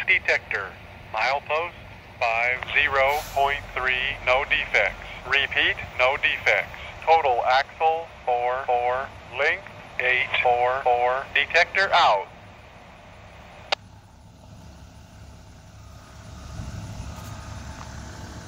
detector. Milepost 50.3, no defects. Repeat, no defects. Total axle 4, length 8, 4. Detector out.